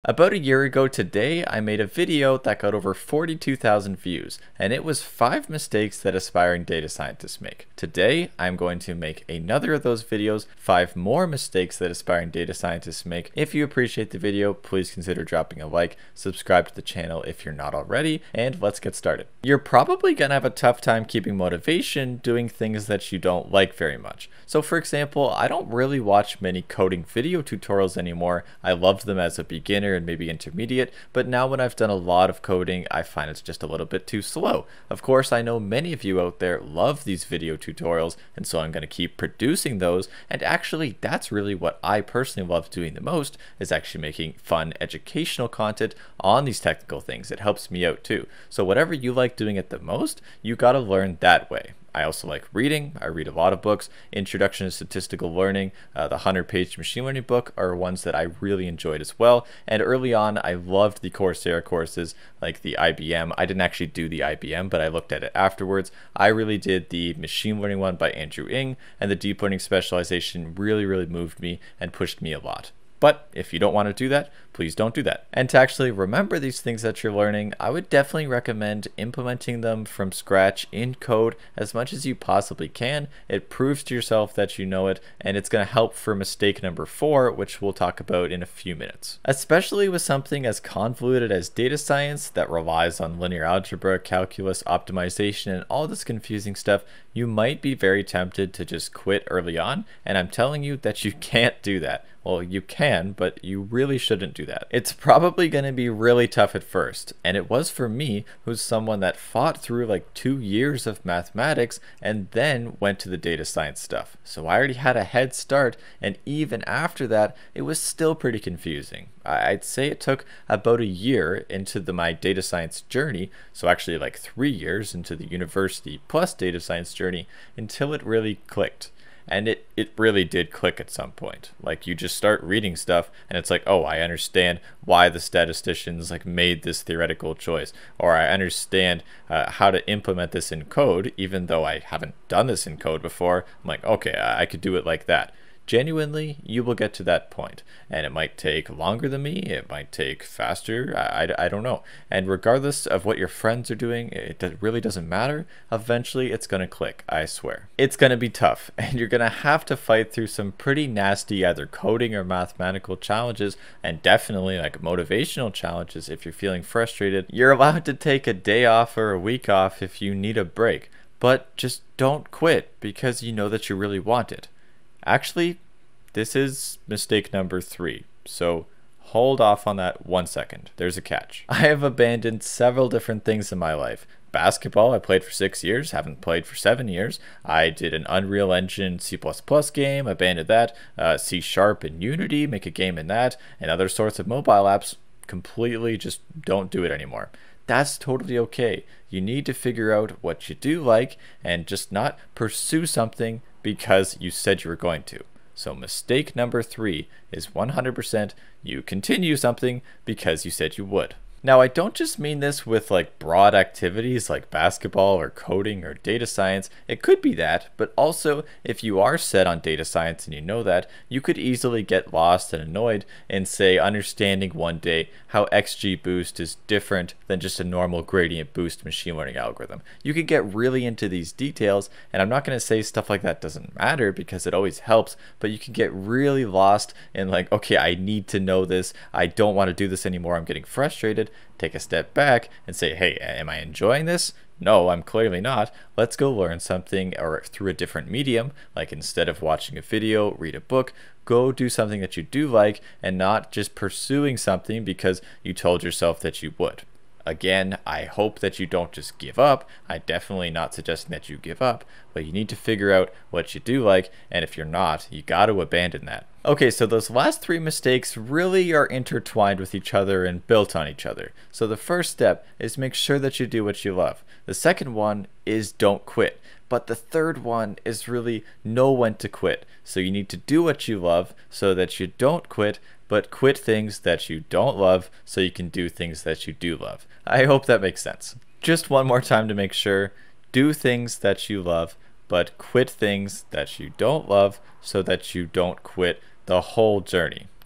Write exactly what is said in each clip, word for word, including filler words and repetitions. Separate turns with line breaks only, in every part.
About a year ago today, I made a video that got over forty-two thousand views, and it was five mistakes that aspiring data scientists make. Today, I'm going to make another of those videos, five more mistakes that aspiring data scientists make. If you appreciate the video, please consider dropping a like, subscribe to the channel if you're not already, and let's get started. You're probably gonna have a tough time keeping motivation doing things that you don't like very much. So for example, I don't really watch many coding video tutorials anymore. I loved them as a beginner and maybe intermediate, but now when I've done a lot of coding, I find it's just a little bit too slow. Of course, I know many of you out there love these video tutorials, and so I'm going to keep producing those, and actually that's really what I personally love doing the most, is actually making fun educational content on these technical things. It helps me out too. So whatever you like doing it the most, you got to learn that way. I also like reading. I read a lot of books. Introduction to Statistical Learning, uh, the one hundred page machine learning book are ones that I really enjoyed as well. And early on, I loved the Coursera courses like the I B M. I didn't actually do the I B M, but I looked at it afterwards. I really did the machine learning one by Andrew Ng, and the deep learning specialization really, really moved me and pushed me a lot. But if you don't want to do that, please don't do that. And to actually remember these things that you're learning, I would definitely recommend implementing them from scratch in code as much as you possibly can. It proves to yourself that you know it, and it's going to help for mistake number four, which we'll talk about in a few minutes. Especially with something as convoluted as data science that relies on linear algebra, calculus, optimization, and all this confusing stuff, you might be very tempted to just quit early on, and I'm telling you that you can't do that. Well, you can, but you really shouldn't do that. It's probably going to be really tough at first, and it was for me, who's someone that fought through like two years of mathematics and then went to the data science stuff. So I already had a head start, and even after that, it was still pretty confusing. I'd say it took about a year into the, my data science journey, so actually like three years into the university plus data science journey, until it really clicked. And it, it really did click at some point. Like, you just start reading stuff and it's like, oh, I understand why the statisticians like made this theoretical choice, or I understand uh, how to implement this in code, even though I haven't done this in code before. I'm like, okay, I, I could do it like that. Genuinely, you will get to that point, and it might take longer than me, it might take faster, I, I, I don't know. And regardless of what your friends are doing, it really doesn't matter. Eventually, it's going to click, I swear. It's going to be tough, and you're going to have to fight through some pretty nasty either coding or mathematical challenges, and definitely like motivational challenges if you're feeling frustrated. You're allowed to take a day off or a week off if you need a break, but just don't quit because you know that you really want it. Actually, this is mistake number three, so hold off on that one second. There's a catch. I have abandoned several different things in my life. Basketball, I played for six years, haven't played for seven years. I did an Unreal Engine C plus plus game, abandoned that. Uh, C Sharp and Unity, make a game in that, and other sorts of mobile apps, completely just don't do it anymore. That's totally okay. You need to figure out what you do like and just not pursue something because you said you were going to. So mistake number three is one hundred percent you continue something because you said you would. Now, I don't just mean this with like broad activities like basketball or coding or data science. It could be that, but also if you are set on data science and you know that, you could easily get lost and annoyed in, say, understanding one day how X G boost is different than just a normal gradient boost machine learning algorithm. You could get really into these details, and I'm not going to say stuff like that doesn't matter because it always helps, but you can get really lost in like, okay, I need to know this. I don't want to do this anymore. I'm getting frustrated. Take a step back and say, hey, am I enjoying this? No, I'm clearly not. Let's go learn something or through a different medium. Like, instead of watching a video, read a book, go do something that you do like, and not just pursuing something because you told yourself that you would. Again, I hope that you don't just give up. I'm definitely not suggesting that you give up, but you need to figure out what you do like, and if you're not, you got to abandon that. Okay, so those last three mistakes really are intertwined with each other and built on each other. So the first step is make sure that you do what you love. The second one is don't quit. But the third one is really know when to quit. So you need to do what you love so that you don't quit, but quit things that you don't love so you can do things that you do love. I hope that makes sense. Just one more time to make sure. Do things that you love, but quit things that you don't love so that you don't quit the whole journey.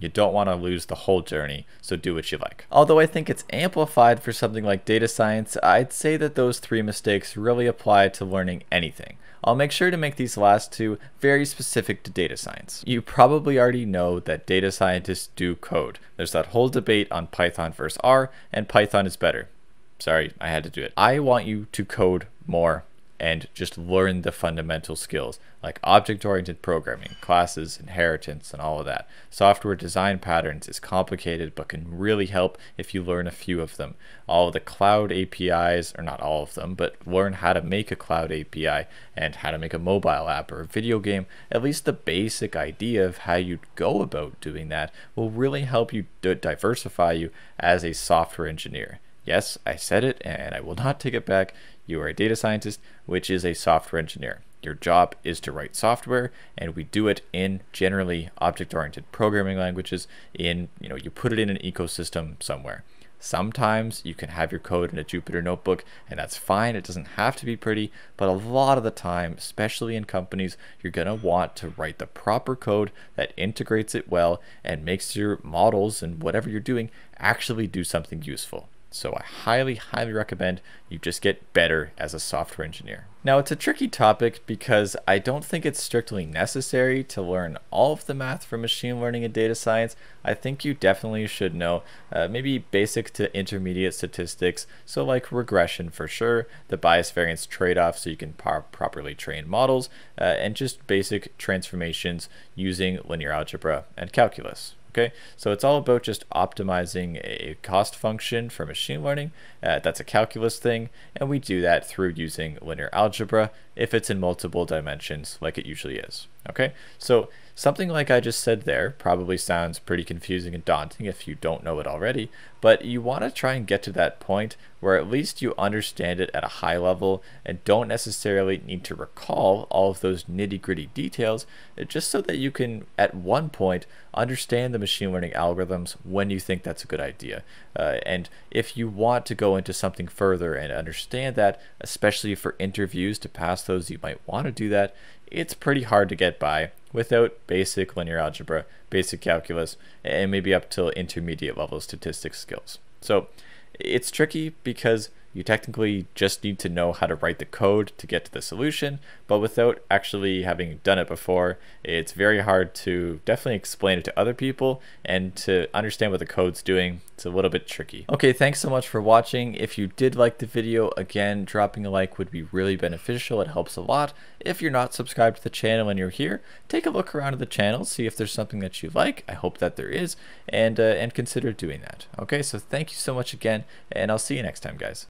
You don't want to lose the whole journey, so do what you like. Although I think it's amplified for something like data science, I'd say that those three mistakes really apply to learning anything. I'll make sure to make these last two very specific to data science. You probably already know that data scientists do code. There's that whole debate on Python versus R, and Python is better. Sorry, I had to do it. I want you to code more and just learn the fundamental skills like object-oriented programming, classes, inheritance, and all of that. Software design patterns is complicated but can really help if you learn a few of them. All of the cloud A P Is, or not all of them, but learn how to make a cloud A P I and how to make a mobile app or a video game. At least the basic idea of how you'd go about doing that will really help you diversify you as a software engineer. Yes, I said it and I will not take it back. You are a data scientist, which is a software engineer. Your job is to write software, and we do it in generally object-oriented programming languages. In, you know, you put it in an ecosystem somewhere. Sometimes you can have your code in a Jupyter notebook, and that's fine. It doesn't have to be pretty, but a lot of the time, especially in companies, you're gonna want to write the proper code that integrates it well and makes your models and whatever you're doing actually do something useful. So I highly, highly recommend you just get better as a software engineer. Now, it's a tricky topic because I don't think it's strictly necessary to learn all of the math for machine learning and data science. I think you definitely should know uh, maybe basic to intermediate statistics, so like regression for sure, the bias variance trade-off so you can par properly train models, uh, and just basic transformations using linear algebra and calculus. Okay, so it's all about just optimizing a cost function for machine learning. Uh, that's a calculus thing, and we do that through using linear algebra if it's in multiple dimensions like it usually is. Okay, so something like I just said there probably sounds pretty confusing and daunting if you don't know it already, but you want to try and get to that point where at least you understand it at a high level and don't necessarily need to recall all of those nitty-gritty details, just so that you can at one point understand the machine learning algorithms when you think that's a good idea. Uh, and if you want to go into something further and understand that, especially for interviews to pass those, you might want to do that. It's pretty hard to get by without basic linear algebra, basic calculus, and maybe up to intermediate level statistics skills. So it's tricky because you technically just need to know how to write the code to get to the solution, but without actually having done it before, it's very hard to definitely explain it to other people and to understand what the code's doing. It's a little bit tricky. Okay, thanks so much for watching. If you did like the video, again, dropping a like would be really beneficial. It helps a lot. If you're not subscribed to the channel and you're here, take a look around at the channel, see if there's something that you like. I hope that there is, and uh, and consider doing that. Okay, so thank you so much again, and I'll see you next time, guys.